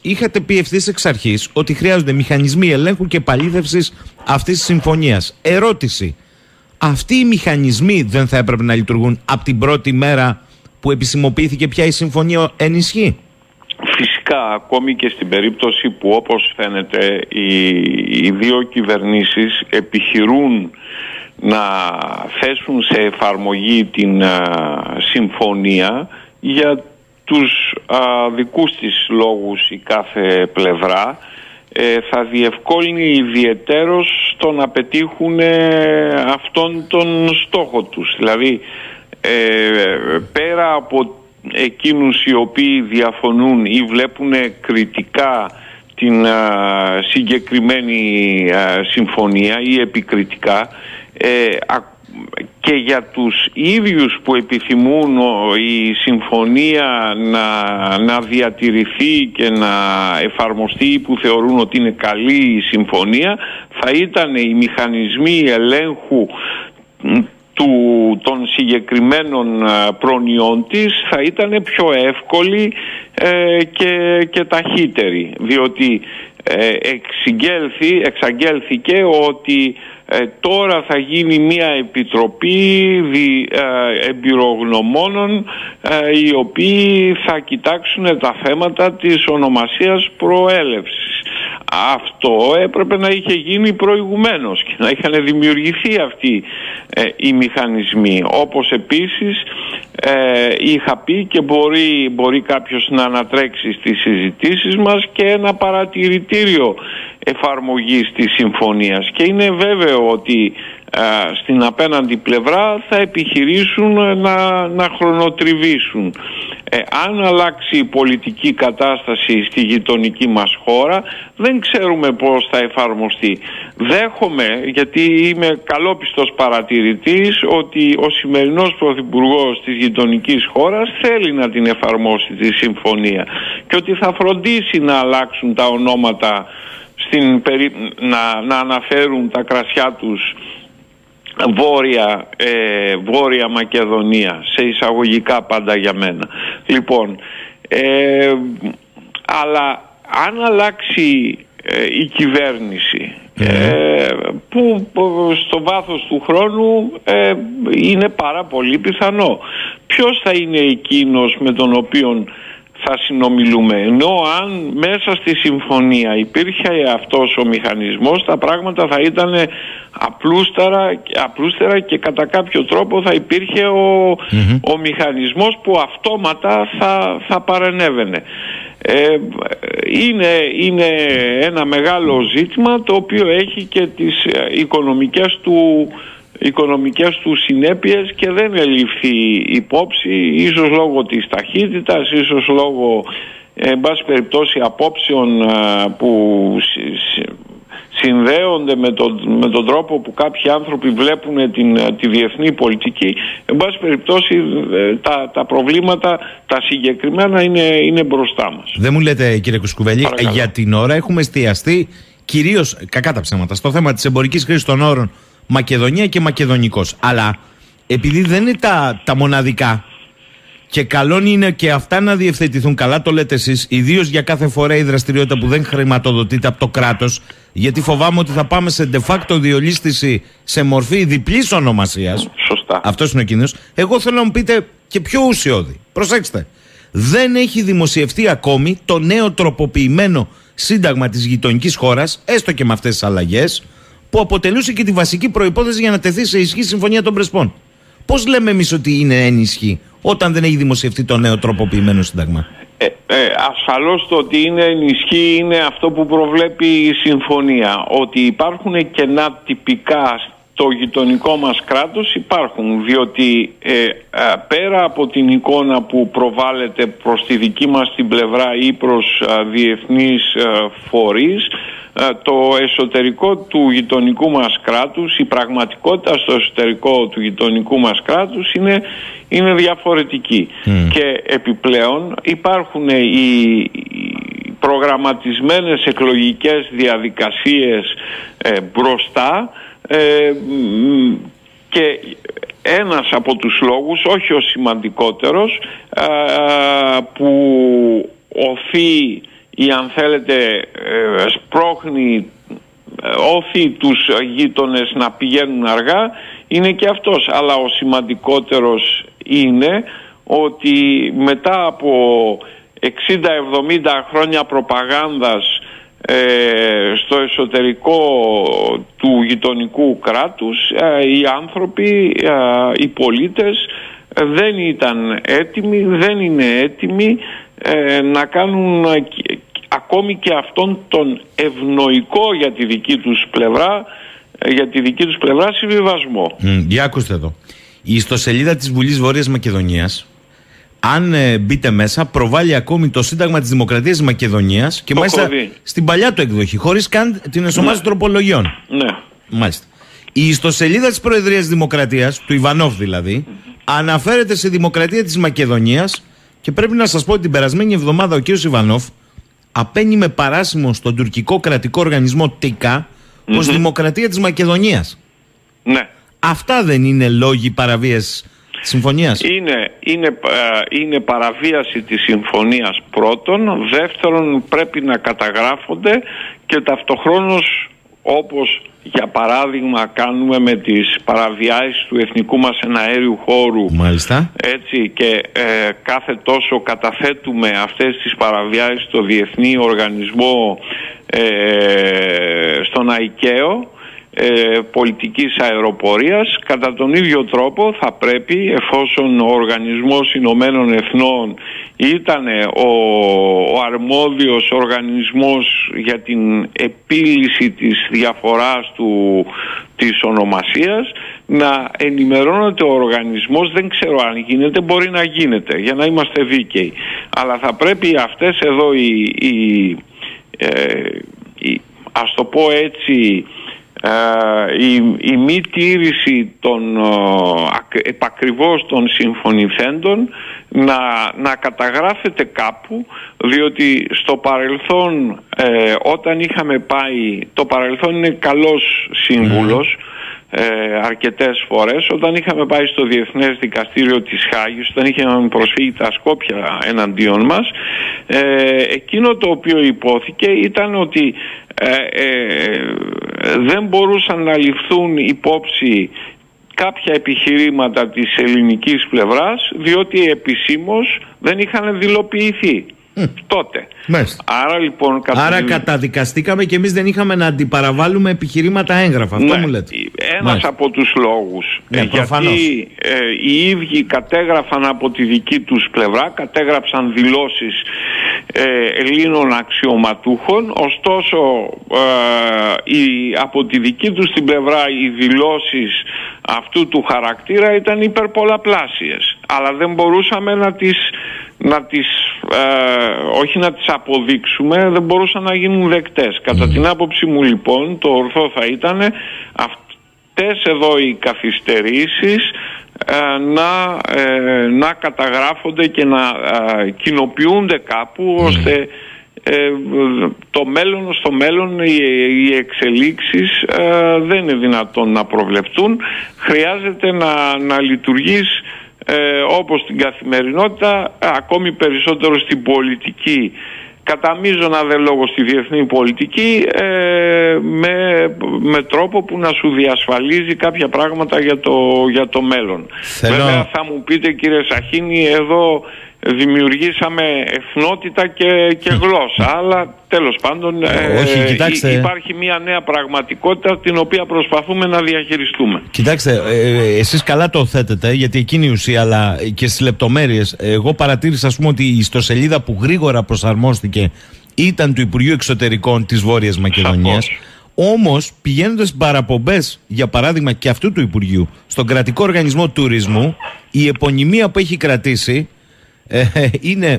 είχατε πει ευθύς εξ αρχής ότι χρειάζονται μηχανισμοί ελέγχου και επαλήθευσης αυτής της συμφωνίας. Ερώτηση. Αυτοί οι μηχανισμοί δεν θα έπρεπε να λειτουργούν από την πρώτη μέρα που επισημοποιήθηκε πια η συμφωνία εν ισχύ? Φυσικά, ακόμη και στην περίπτωση που, όπως φαίνεται, οι δύο κυβερνήσεις επιχειρούν να θέσουν σε εφαρμογή την συμφωνία, για τους δικούς της λόγους η κάθε πλευρά θα διευκόλυνει ιδιαιτέρως στο να πετύχουν αυτόν τον στόχο τους. Δηλαδή, πέρα από εκείνους οι οποίοι διαφωνούν ή βλέπουν κριτικά την συγκεκριμένη συμφωνία ή επικριτικά, και για τους ίδιους που επιθυμούν η συμφωνία να διατηρηθεί και να εφαρμοστεί, ή που θεωρούν ότι είναι καλή η συμφωνία, θα ήταν οι μηχανισμοί ελέγχου των συγκεκριμένων προνοιών της θα ήταν πιο εύκολοι και ταχύτεροι, διότι εξαγγέλθηκε ότι τώρα θα γίνει μια επιτροπή εμπειρογνωμόνων οι οποίοι θα κοιτάξουν τα θέματα της ονομασίας προέλευσης. Αυτό έπρεπε να είχε γίνει προηγουμένως και να είχαν δημιουργηθεί αυτοί οι μηχανισμοί. Όπως επίσης είχα πει, και μπορεί κάποιος να ανατρέξει στις συζητήσεις μας, και ένα παρατηρητήριο εφαρμογής της συμφωνίας, και είναι βέβαιο ότι στην απέναντι πλευρά θα επιχειρήσουν να χρονοτριβήσουν. Αν αλλάξει η πολιτική κατάσταση στη γειτονική μας χώρα, δεν ξέρουμε πώς θα εφαρμοστεί. Δέχομαι, γιατί είμαι καλόπιστος παρατηρητής, ότι ο σημερινός πρωθυπουργός της γειτονικής χώρας θέλει να την εφαρμόσει τη συμφωνία και ότι θα φροντίσει να αλλάξουν τα ονόματα, να αναφέρουν τα κρασιά τους Βόρεια Μακεδονία, σε εισαγωγικά πάντα για μένα. Λοιπόν, αλλά αν αλλάξει η κυβέρνηση, που στο βάθος του χρόνου είναι πάρα πολύ πιθανό, ποιος θα είναι εκείνος με τον οποίον θα συνομιλούμε? Ενώ αν μέσα στη συμφωνία υπήρχε αυτός ο μηχανισμός, τα πράγματα θα ήταν απλούστερα και κατά κάποιο τρόπο θα υπήρχε ο μηχανισμός που αυτόματα θα παρενέβαινε. Είναι ένα μεγάλο ζήτημα, το οποίο έχει και τις οικονομικές του συνέπειες και δεν ελήφθη υπόψη, ίσως λόγω της ταχύτητας, ίσως λόγω εν πάση περιπτώσει απόψεων που συνδέονται με τον τρόπο που κάποιοι άνθρωποι βλέπουν τη διεθνή πολιτική. Εν πάση περιπτώσει τα προβλήματα τα συγκεκριμένα είναι μπροστά μας. Δεν μου λέτε, κύριε Κουσκουβέλη, για την ώρα έχουμε εστιαστεί κυρίως, κακά τα ψέματα, στο θέμα της εμπορικής χρήσης των όρων Μακεδονία και Μακεδονικός. Αλλά επειδή δεν είναι τα μοναδικά, και καλό είναι και αυτά να διευθετηθούν, καλά το λέτε εσείς, ιδίως για κάθε φορά η δραστηριότητα που δεν χρηματοδοτείται από το κράτος, γιατί φοβάμαι ότι θα πάμε σε de facto διολίσθηση σε μορφή διπλής ονομασίας. Σωστά. Αυτός είναι ο κίνδυνος. Εγώ θέλω να μου πείτε και πιο ουσιώδη. Προσέξτε. Δεν έχει δημοσιευτεί ακόμη το νέο τροποποιημένο σύνταγμα της γειτονικής χώρας, έστω και με αυτές τις αλλαγές, που αποτελούσε και τη βασική προϋπόθεση για να τεθεί σε ισχύ η Συμφωνία των Πρεσπών. Πώς λέμε εμείς ότι είναι εν ισχύ όταν δεν έχει δημοσιευτεί το νέο τροποποιημένο σύνταγμα? Ασφαλώς το ότι είναι εν ισχύ είναι αυτό που προβλέπει η Συμφωνία. Ότι υπάρχουν κενά τυπικά στο γειτονικό μας κράτος, υπάρχουν, διότι πέρα από την εικόνα που προβάλλεται προς τη δική μας την πλευρά ή προς διεθνείς φορείς, το εσωτερικό του γειτονικού μας κράτους, η πραγματικότητα στο εσωτερικό του γειτονικού μας κράτους είναι διαφορετική. Και επιπλέον υπάρχουν οι προγραμματισμένες εκλογικές διαδικασίες μπροστά, και ένας από τους λόγους, όχι ο σημαντικότερος, που οθεί ή αν θέλετε σπρώχνει, όθει τους γείτονες να πηγαίνουν αργά, είναι και αυτός. Αλλά ο σημαντικότερος είναι ότι μετά από 60-70 χρόνια προπαγάνδας στο εσωτερικό του γειτονικού κράτους, οι άνθρωποι, οι πολίτες δεν ήταν έτοιμοι, δεν είναι έτοιμοι να κάνουν ακόμη και αυτόν τον ευνοϊκό για τη δική τους πλευρά συμβιβασμό. Για ακούστε εδώ. Η ιστοσελίδα της Βουλής Βόρειας Μακεδονίας, αν μπείτε μέσα, προβάλλει ακόμη το Σύνταγμα της Δημοκρατίας της Μακεδονίας και μάλιστα στην παλιά του εκδοχή, χωρίς καν την ενσωμάτωση τροπολογιών. Ναι. Μάλιστα. Η ιστοσελίδα της Προεδρίας Δημοκρατίας, του Ιβανόφ δηλαδή, αναφέρεται σε Δημοκρατία της Μακεδονίας και πρέπει να σας πω ότι την περασμένη εβδομάδα ο κ. Ιβανόφ απένει με παράσημο στον τουρκικό κρατικό οργανισμό ΤΙΚΑ ως Δημοκρατία της Μακεδονίας. Ναι. Αυτά δεν είναι λόγοι παραβίασης της συμφωνίας? Είναι παραβίαση της συμφωνίας πρώτον. Δεύτερον, πρέπει να καταγράφονται και ταυτοχρόνως, όπως για παράδειγμα κάνουμε με τις παραβιάσεις του εθνικού μας εναέριου χώρου. Μάλιστα. Έτσι, και κάθε τόσο καταθέτουμε αυτές τις παραβιάσεις στο Διεθνή Οργανισμό, στον ΑΙΚΑΟ, πολιτικής αεροπορίας. Κατά τον ίδιο τρόπο θα πρέπει, εφόσον ο Οργανισμός Ηνωμένων Εθνών ήταν ο αρμόδιος οργανισμός για την επίλυση της διαφοράς της ονομασίας, να ενημερώνεται ο οργανισμός. Δεν ξέρω αν γίνεται, μπορεί να γίνεται, για να είμαστε δίκαιοι, αλλά θα πρέπει αυτές εδώ ας το πω έτσι, η μη τήρηση επακριβώς των συμφωνηθέντων να καταγράφεται κάπου, διότι στο παρελθόν, όταν είχαμε πάει, το παρελθόν είναι καλός σύμβουλος, αρκετές φορές, όταν είχαμε πάει στο Διεθνές Δικαστήριο της Χάγης, όταν είχαμε προσφύγει τα Σκόπια εναντίον μας, εκείνο το οποίο υπόθηκε ήταν ότι δεν μπορούσαν να ληφθούν υπόψη κάποια επιχειρήματα της ελληνικής πλευράς, διότι επισήμως δεν είχαν δηλοποιηθεί τότε. Άρα λοιπόν καταδικαστήκαμε και εμείς δεν είχαμε να αντιπαραβάλουμε επιχειρήματα έγγραφα. Αυτό μου λέτε. Ένας από τους λόγους. Γιατί οι ίδιοι κατέγραφαν από τη δική τους πλευρά, κατέγραψαν δηλώσεις Ελλήνων αξιωματούχων, ωστόσο από τη δική τους την πλευρά οι δηλώσεις αυτού του χαρακτήρα ήταν υπερπολαπλάσιες, αλλά δεν μπορούσαμε όχι να τις αποδείξουμε, δεν μπορούσαν να γίνουν δεκτές. Κατά την άποψη μου λοιπόν, το ορθό θα ήταν αυτές εδώ οι καθυστερήσεις να καταγράφονται και να κοινοποιούνται κάπου, ώστε στο μέλλον οι εξελίξεις δεν είναι δυνατόν να προβλεφτούν. Χρειάζεται να λειτουργείς όπως στην καθημερινότητα, ακόμη περισσότερο στην πολιτική, κατά μείζωνα δε λόγο στη διεθνή πολιτική, με τρόπο που να σου διασφαλίζει κάποια πράγματα για το μέλλον. Βέβαια θα μου πείτε, κύριε Σαχίνη, εδώ δημιουργήσαμε εθνότητα και γλώσσα, αλλά τέλος πάντων υπάρχει μια νέα πραγματικότητα την οποία προσπαθούμε να διαχειριστούμε. Κοιτάξτε, εσείς καλά το θέτετε, γιατί εκείνη η ουσία, αλλά και στις λεπτομέρειες. Εγώ παρατήρησα, ας πούμε, ότι η ιστοσελίδα που γρήγορα προσαρμόστηκε ήταν του Υπουργείου Εξωτερικών της Βόρειας Μακεδονίας. Όμως, πηγαίνοντας στις παραπομπές, για παράδειγμα και αυτού του Υπουργείου, στον Κρατικό Οργανισμό Τουρισμού, η επωνυμία που έχει κρατήσει είναι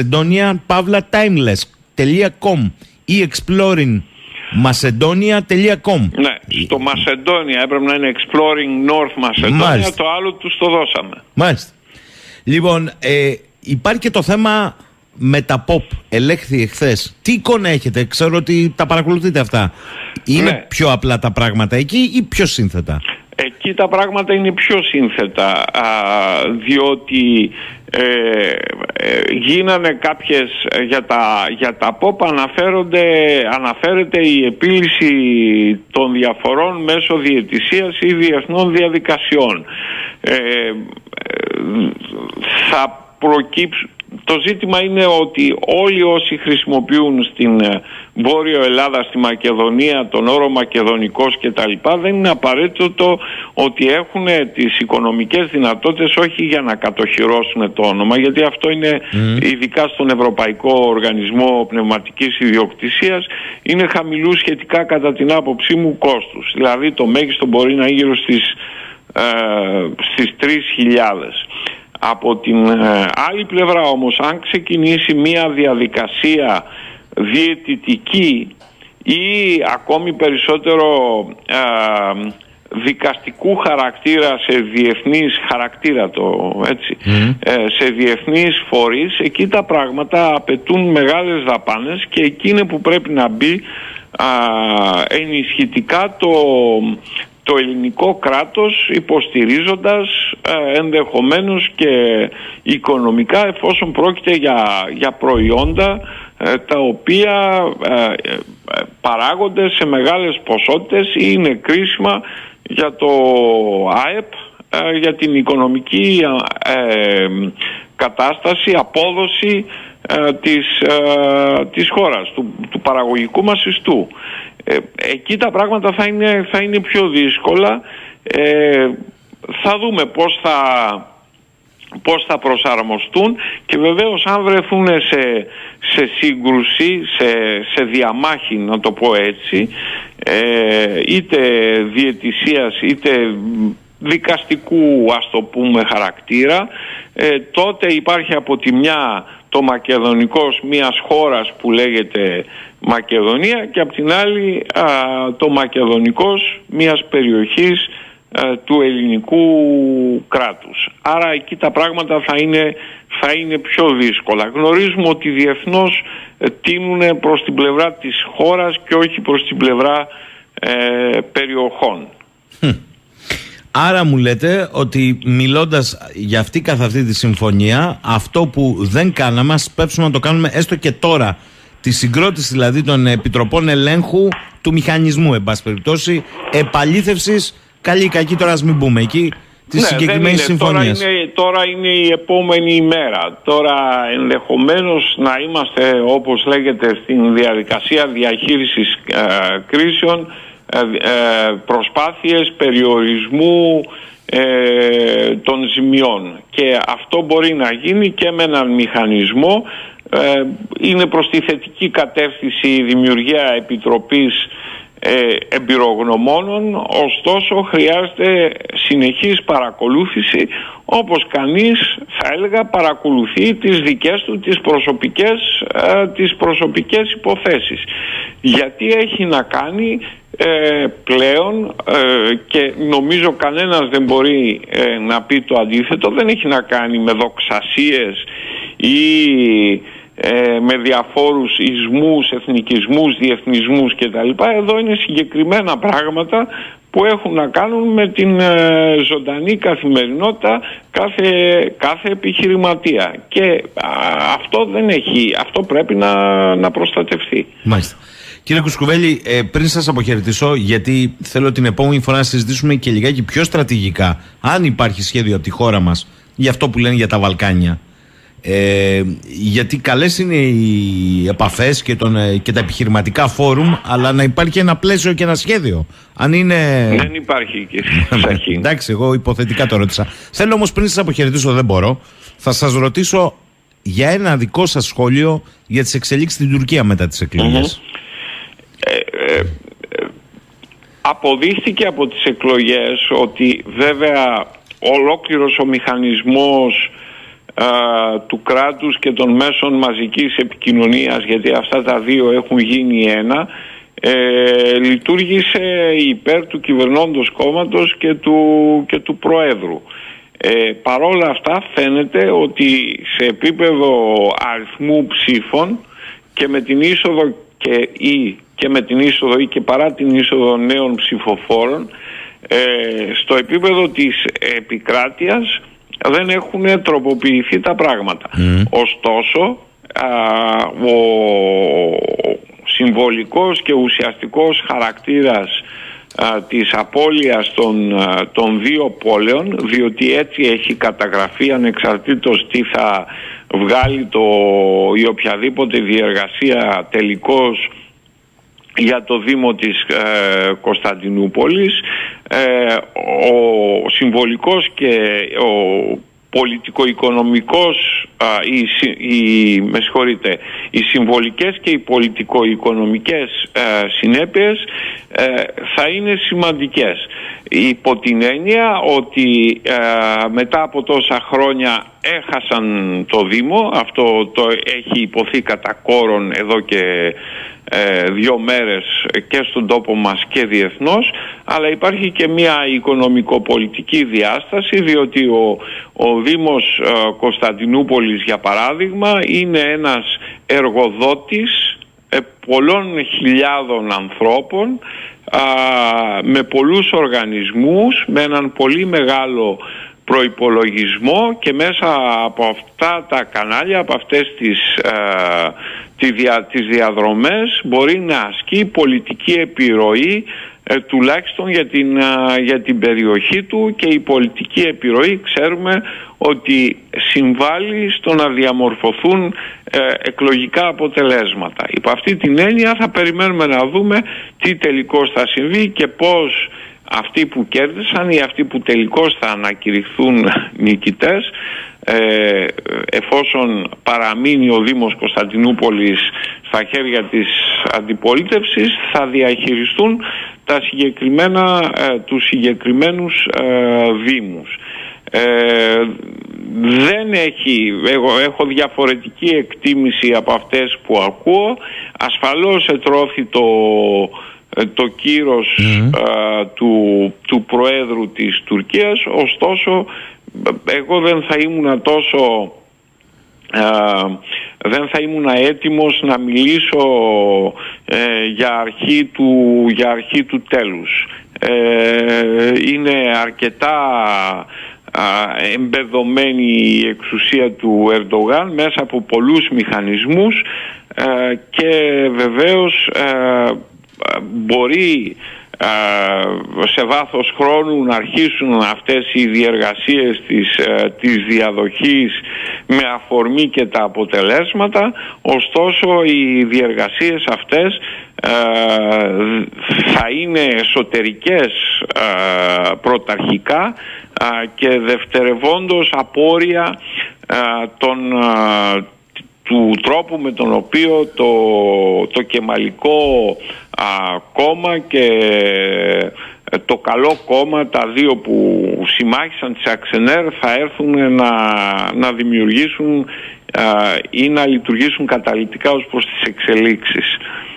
macedonian.timeless.com ή exploringmacedonia.com. Ναι, στο Macedonia έπρεπε να είναι Exploring North Macedonia, το άλλο τους το δώσαμε. Μάλιστα. Λοιπόν, υπάρχει και το θέμα με τα pop, ελέγχθη εχθές. Τι εικόνα έχετε? Ξέρω ότι τα παρακολουθείτε αυτά. Είναι πιο απλά τα πράγματα εκεί ή πιο σύνθετα? Εκεί τα πράγματα είναι πιο σύνθετα, διότι γίνανε κάποιες για τα ΠΟΠ αναφέρεται η επίλυση των διαφορών μέσω διαιτησίας ή διεθνών διαδικασιών. Θα προκύψουν. Το ζήτημα είναι ότι όλοι όσοι χρησιμοποιούν στην Βόρειο Ελλάδα, στη Μακεδονία, τον όρο Μακεδονικός κτλ. Δεν είναι απαραίτητο ότι έχουν τις οικονομικές δυνατότητες, όχι για να κατοχυρώσουν το όνομα, γιατί αυτό είναι ειδικά στον Ευρωπαϊκό Οργανισμό Πνευματικής Ιδιοκτησίας, είναι χαμηλού σχετικά κατά την άποψή μου κόστους. Δηλαδή το μέγιστο μπορεί να είναι γύρω στις 3.000. Από την άλλη πλευρά όμως, αν ξεκινήσει μια διαδικασία διαιτητική ή ακόμη περισσότερο δικαστικού χαρακτήρα, σε διεθνείς χαρακτήρα σε διεθνείς φορείς, εκεί τα πράγματα απαιτούν μεγάλες δαπάνες και εκεί είναι που πρέπει να μπει ενισχυτικά το ελληνικό κράτος, υποστηρίζοντας ενδεχομένως και οικονομικά, εφόσον πρόκειται για προϊόντα τα οποία παράγονται σε μεγάλες ποσότητες ή είναι κρίσιμα για το ΑΕΠ, για την οικονομική κατάσταση, απόδοση της χώρας, του παραγωγικού μας ιστού. Εκεί τα πράγματα θα είναι πιο δύσκολα. Θα δούμε πώς θα προσαρμοστούν και βεβαίως αν βρεθούν σε σύγκρουση, σε διαμάχη, να το πω έτσι, είτε διαιτησίας είτε δικαστικού, ας το πούμε, χαρακτήρα, τότε υπάρχει από τη μια το μακεδονικός μιας χώρας που λέγεται Μακεδονία και από την άλλη το μακεδονικός μιας περιοχής του ελληνικού κράτους. Άρα εκεί τα πράγματα θα είναι πιο δύσκολα. Γνωρίζουμε ότι διεθνώς τείνουν προς την πλευρά της χώρας και όχι προς την πλευρά περιοχών. Άρα μου λέτε ότι μιλώντας για αυτή καθ' αυτή τη συμφωνία, αυτό που δεν κάναμε, ας πέψουμε να το κάνουμε έστω και τώρα, τη συγκρότηση δηλαδή των επιτροπών ελέγχου του μηχανισμού, εν πάση περιπτώσει, επαλήθευσης, καλή ή κακή, τώρα ας μην μπούμε εκεί, της συγκεκριμένης συμφωνίας. Τώρα είναι η επόμενη ημέρα. Τώρα ενδεχομένως να είμαστε, όπως λέγεται, στην διαδικασία διαχείρισης κρίσεων, προσπάθειες περιορισμού των ζημιών, και αυτό μπορεί να γίνει και με έναν μηχανισμό. Είναι προς τη θετική κατεύθυνση η δημιουργία επιτροπής εμπειρογνωμόνων, ωστόσο χρειάζεται συνεχής παρακολούθηση, όπως κανείς, θα έλεγα, παρακολουθεί τις δικές του τις προσωπικές υποθέσεις, γιατί έχει να κάνει πλέον, και νομίζω κανένας δεν μπορεί να πει το αντίθετο, δεν έχει να κάνει με δοξασίες ή με διαφόρους ισμούς, εθνικισμούς, διεθνισμούς κτλ. Εδώ είναι συγκεκριμένα πράγματα που έχουν να κάνουν με την ζωντανή καθημερινότητα κάθε επιχειρηματία, και αυτό πρέπει να προστατευτεί. Μάλιστα. Κύριε Κουσκουβέλη, πριν σας αποχαιρετήσω, γιατί θέλω την επόμενη φορά να συζητήσουμε και λιγάκι πιο στρατηγικά, αν υπάρχει σχέδιο από τη χώρα μας για αυτό που λένε για τα Βαλκάνια. Γιατί καλές είναι οι επαφές και τα επιχειρηματικά φόρουμ, αλλά να υπάρχει ένα πλαίσιο και ένα σχέδιο. Αν είναι... Δεν υπάρχει, κύριε. Εντάξει, εγώ υποθετικά το ρώτησα. Θέλω όμως, πριν σας αποχαιρετήσω, δεν μπορώ, θα σας ρωτήσω για ένα δικό σας σχόλιο για τις εξελίξεις στην Τουρκία μετά τις εκλογές. Αποδείχθηκε από τις εκλογές ότι βέβαια ολόκληρος ο μηχανισμός του κράτους και των μέσων μαζικής επικοινωνίας, γιατί αυτά τα δύο έχουν γίνει ένα, λειτουργήσε υπέρ του κυβερνώντος κόμματος και του Προέδρου. Παρόλα αυτά φαίνεται ότι σε επίπεδο αριθμού ψήφων και με την είσοδο και με την είσοδο ή και παρά την είσοδο νέων ψηφοφόρων, Στο επίπεδο της επικράτειας δεν έχουν τροποποιηθεί τα πράγματα. Ωστόσο, ο συμβολικός και ουσιαστικός χαρακτήρας της απώλειας των δύο πόλεων, διότι έτσι έχει καταγραφεί ανεξαρτήτως τι θα βγάλει η οποιαδήποτε διεργασία τελικώς για το Δήμο της Κωνσταντινούπολης, ο συμβολικός και ο πολιτικο-οικονομικός, οι συμβολικές και οι πολιτικο-οικονομικές συνέπειες θα είναι σημαντικές. Υπό την έννοια ότι μετά από τόσα χρόνια έχασαν το Δήμο, αυτό το έχει υποθεί κατά κόρον εδώ και 2 μέρες και στον τόπο μας και διεθνώς, αλλά υπάρχει και μια οικονομικοπολιτική διάσταση, διότι ο Δήμος Κωνσταντινούπολης, για παράδειγμα, είναι ένας εργοδότης πολλών χιλιάδων ανθρώπων, με πολλούς οργανισμούς, με έναν πολύ μεγάλο προϋπολογισμό, και μέσα από αυτά τα κανάλια, από αυτές τις διαδρομές, μπορεί να ασκεί πολιτική επιρροή, τουλάχιστον για την περιοχή του, και η πολιτική επιρροή ξέρουμε ότι συμβάλλει στο να διαμορφωθούν εκλογικά αποτελέσματα. Υπό αυτή την έννοια θα περιμένουμε να δούμε τι τελικώς θα συμβεί και πώς αυτοί που κέρδισαν ή αυτοί που τελικώς θα ανακηρυχθούν νικητές, εφόσον παραμείνει ο Δήμος Κωνσταντινούπολης στα χέρια της αντιπολίτευσης, θα διαχειριστούν τους συγκεκριμένους δήμους. Εγώ έχω διαφορετική εκτίμηση από αυτές που ακούω. Ασφαλώς ετρώθη το κύρος του Προέδρου της Τουρκίας, ωστόσο εγώ δεν θα ήμουν έτοιμος να μιλήσω για αρχή του τέλους. Είναι αρκετά εμπεδωμένη η εξουσία του Ερντογάν μέσα από πολλούς μηχανισμούς, και βεβαίως μπορεί σε βάθος χρόνου να αρχίσουν αυτές οι διεργασίες της διαδοχής με αφορμή και τα αποτελέσματα. Ωστόσο οι διεργασίες αυτές θα είναι εσωτερικές πρωταρχικά και δευτερευόντως απόρρια του τρόπου με τον οποίο το Κεμαλικό κόμμα και το Καλό κόμμα, τα δύο που συμμάχησαν της Αξενέρ, θα έρθουν να δημιουργήσουν ή να λειτουργήσουν καταλυτικά ως προς τις εξελίξεις.